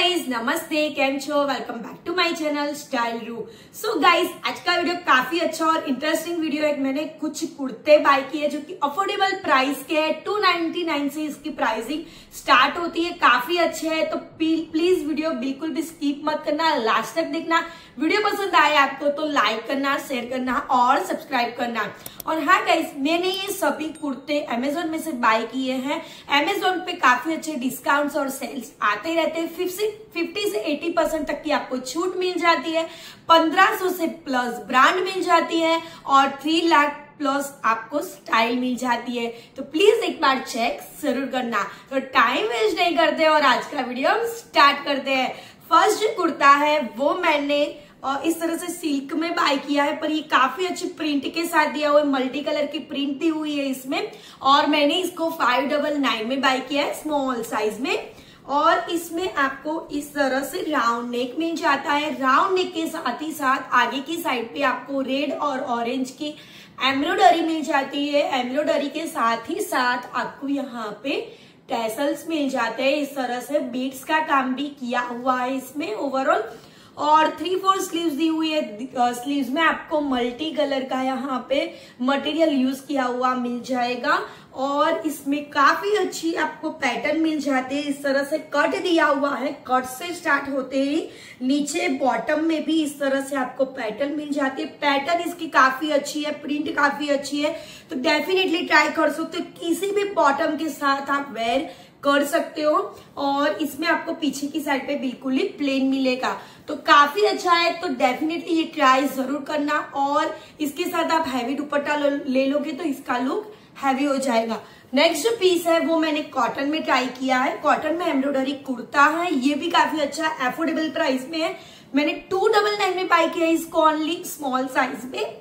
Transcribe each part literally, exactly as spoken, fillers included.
Guys, नमस्ते, केम छो, welcome back to my channel style रू। सो गाइज, आज का वीडियो काफी अच्छा और इंटरेस्टिंग वीडियो है। मैंने कुछ कुर्ते बाय किए हैं जो कि अफोर्डेबल प्राइस के है। टू नाइनटी नाइन से इसकी प्राइसिंग स्टार्ट होती है, काफी अच्छे है। तो प्लीज वीडियो बिल्कुल भी स्किप मत करना, लास्ट तक देखना। वीडियो पसंद आए आपको तो लाइक करना, शेयर करना और सब्सक्राइब करना। और हाँ गाइस, मैंने ये सभी कुर्ते अमेजोन में से बाय किए हैं। अमेजोन पे काफी अच्छे डिस्काउंट्स और सेल्स आते रहते हैं। फिफ्टी से एटी परसेंट तक की आपको छूट मिल जाती है। पंद्रह सौ से प्लस ब्रांड मिल जाती है और थ्री लाख प्लस आपको स्टाइल मिल जाती है। तो प्लीज एक बार चेक जरूर करना। तो टाइम वेस्ट नहीं करते और आज का वीडियो हम स्टार्ट करते हैं। फर्स्ट जो कुर्ता है वो मैंने और इस तरह से सिल्क में बाय किया है, पर ये काफी अच्छी प्रिंट के साथ दिया हुआ है। मल्टी कलर की प्रिंट दी हुई है इसमें। और मैंने इसको फाइव डबल नाइन में बाय किया है, स्मॉल साइज में। और इसमें आपको इस तरह से राउंड नेक मिल जाता है। राउंड नेक के साथ ही साथ आगे की साइड पे आपको रेड और ऑरेंज की एम्ब्रॉयडरी मिल जाती है। एम्ब्रॉयडरी के साथ ही साथ आपको यहाँ पे टैसल्स मिल जाते हैं। इस तरह से बीड्स का काम भी किया हुआ है इसमें ओवरऑल। और थ्री फोर स्लीव्स दी हुई है। स्लीव्स में आपको मल्टी कलर का यहाँ पे मटेरियल यूज किया हुआ मिल जाएगा। और इसमें काफी अच्छी आपको पैटर्न मिल जाते हैं। इस तरह से कट दिया हुआ है। कट से स्टार्ट होते ही नीचे बॉटम में भी इस तरह से आपको पैटर्न मिल जाती है। पैटर्न इसकी काफी अच्छी है, प्रिंट काफी अच्छी है। तो डेफिनेटली ट्राई कर सकते हो। किसी भी बॉटम के साथ आप वेयर कर सकते हो। और इसमें आपको पीछे की साइड पे बिल्कुल ही प्लेन मिलेगा। तो काफी अच्छा है। तो डेफिनेटली ये ट्राई जरूर करना। और इसके साथ आप हैवी दुपट्टा ले लोगे तो इसका लुक हैवी हो जाएगा। नेक्स्ट जो पीस है वो मैंने कॉटन में ट्राई किया है। कॉटन में एम्ब्रॉयडरी कुर्ता है। ये भी काफी अच्छा अफोर्डेबल प्राइस में है। मैंने टू डबल नाइन में बाय किया है इसको, ओनली स्मॉल साइज में।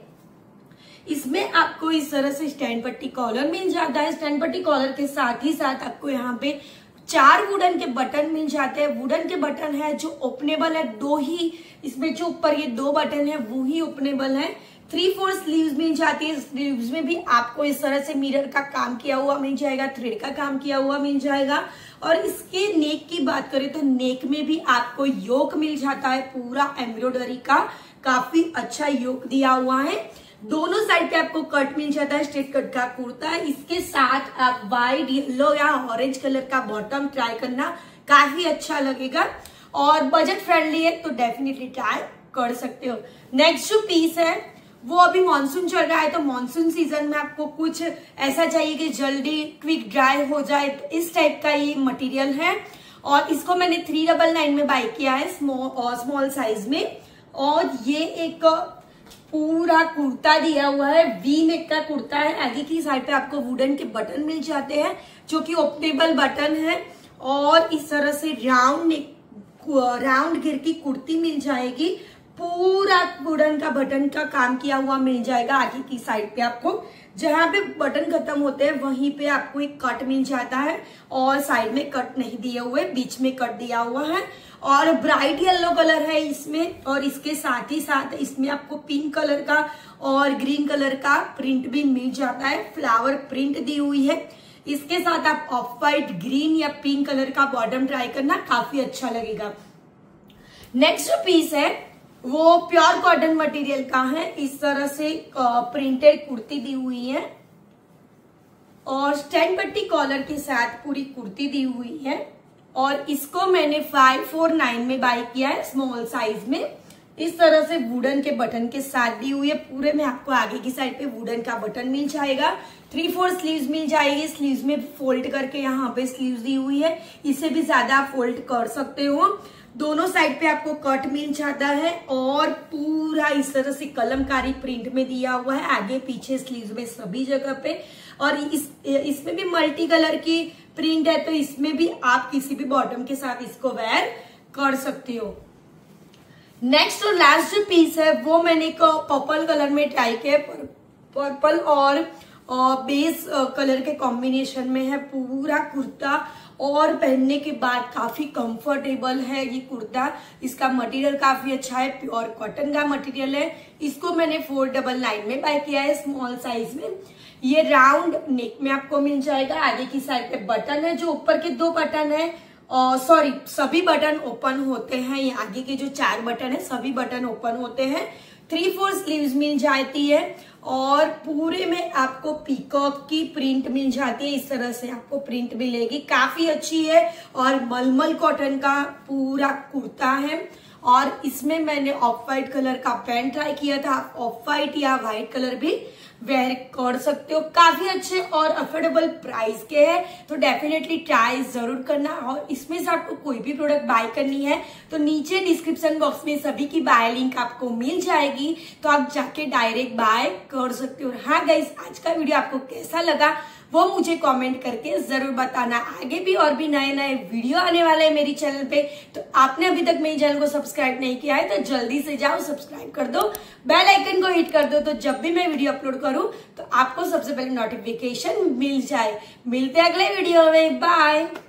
इसमें आपको इस तरह से स्टैंड पट्टी कॉलर मिल जाता है। स्टैंड पट्टी कॉलर के साथ ही साथ आपको यहाँ पे चार वुडन के बटन मिल जाते हैं। वुडन के बटन है जो ओपनेबल है, दो ही इसमें जो ऊपर ये दो बटन है वो ही ओपनेबल है। थ्री फोर स्लीव्स मिल जाती है। स्लीव्स में भी आपको इस तरह से मिरर का काम किया हुआ मिल जाएगा, थ्रेड का काम किया हुआ मिल जाएगा। और इसके नेक की बात करें तो नेक में भी आपको योक मिल जाता है। पूरा एम्ब्रॉयडरी का काफी अच्छा योक दिया हुआ है। दोनों साइड पे आपको कट मिल जाता है। स्ट्रेट कट का कुर्ता है। इसके साथ आप व्हाइट, येलो या ऑरेंज कलर का बॉटम ट्राई करना, काफी अच्छा लगेगा। और बजट फ्रेंडली है तो डेफिनेटली ट्राई कर सकते हो। नेक्स्ट जो पीस है वो अभी मानसून चल रहा है, तो मानसून सीजन में आपको कुछ ऐसा चाहिए कि जल्दी क्विक ड्राई हो जाए, तो इस टाइप का ये मटेरियल है। और इसको मैंने थ्री डबल नाइन में बाय किया है, स्मॉल स्मॉल साइज में। और ये एक पूरा कुर्ता दिया हुआ है, वी नेक का कुर्ता है। आगे की साइड पे आपको वुडन के बटन मिल जाते हैं जो कि ओपनेबल बटन है। और इस तरह से राउंड नेक, राउंड घेर की कुर्ती मिल जाएगी। पूरा वुडन का बटन का काम किया हुआ मिल जाएगा। आगे की साइड पे आपको जहां पे बटन खत्म होते हैं वहीं पे आपको एक कट मिल जाता है। और साइड में कट नहीं दिए हुए, बीच में कट दिया हुआ है। और ब्राइट येलो कलर है इसमें। और इसके साथ ही साथ इसमें आपको पिंक कलर का और ग्रीन कलर का प्रिंट भी मिल जाता है। फ्लावर प्रिंट दी हुई है। इसके साथ आप ऑफ व्हाइट, ग्रीन या पिंक कलर का बॉटम ट्राई करना, काफी अच्छा लगेगा। नेक्स्ट जो पीस है वो प्योर कॉटन मटेरियल का है। इस तरह से प्रिंटेड कुर्ती दी हुई है और स्टैंड पट्टी कॉलर के साथ पूरी कुर्ती दी हुई है। और इसको मैंने फाइव फोर नाइन में बाय किया है, स्मॉल साइज में। इस तरह से वुडन के बटन के साथ दी हुई है। पूरे में आपको आगे की साइड पे वुडन का बटन मिल जाएगा। थ्री फोर स्लीव्स मिल जाएगी। स्लीव्स में फोल्ड करके यहाँ पे स्लीव्स दी हुई है। इसे भी ज्यादा फोल्ड कर सकते हो। दोनों साइड पे आपको कट मिल जाता है। और पूरा इस तरह से कलमकारी प्रिंट में दिया हुआ है, आगे पीछे स्लीव्स में सभी जगह पे। और इस इसमें भी मल्टी कलर की प्रिंट है, तो इसमें भी आप किसी भी बॉटम के साथ इसको वेयर कर सकते हो। नेक्स्ट और लास्ट जो पीस है वो मैंने एक पर्पल कलर में ट्राई किया। पर्पल और बेस कलर के कॉम्बिनेशन में है पूरा कुर्ता। और पहनने के बाद काफी कंफर्टेबल है ये कुर्ता। इसका मटेरियल काफी अच्छा है, प्योर कॉटन का मटेरियल है। इसको मैंने फोर डबल नाइन में बाय किया है, स्मॉल साइज में। ये राउंड नेक में आपको मिल जाएगा। आगे की साइड पे बटन है, जो ऊपर के दो बटन है और सॉरी सभी बटन ओपन होते हैं। ये आगे के जो चार बटन है सभी बटन ओपन होते हैं। थ्री फोर स्लीव्स मिल जाती है और पूरे में आपको पीकॉक की प्रिंट मिल जाती है। इस तरह से आपको प्रिंट मिलेगी, काफी अच्छी है। और मलमल कॉटन का पूरा कुर्ता है और इसमें मैंने ऑफ वाइट कलर का पैंट ट्राई किया था। आप ऑफ वाइट या व्हाइट कलर भी वेयर कर सकते हो। काफी अच्छे और अफोर्डेबल प्राइस के हैं, तो डेफिनेटली ट्राई जरूर करना। और इसमें से आपको कोई भी प्रोडक्ट बाय करनी है तो नीचे डिस्क्रिप्शन बॉक्स में सभी की बाय लिंक आपको मिल जाएगी, तो आप जाके डायरेक्ट बाय कर सकते हो। हाँ गाइस, आज का वीडियो आपको कैसा लगा वो मुझे कमेंट करके जरूर बताना। आगे भी और भी नए नए वीडियो आने वाले हैं मेरी चैनल पे, तो आपने अभी तक मेरी चैनल को सब्सक्राइब नहीं किया है तो जल्दी से जाओ सब्सक्राइब कर दो, बेल आइकन को हिट कर दो, तो जब भी मैं वीडियो अपलोड करूं तो आपको सबसे पहले नोटिफिकेशन मिल जाए। मिलते हैं अगले वीडियो में, बाय।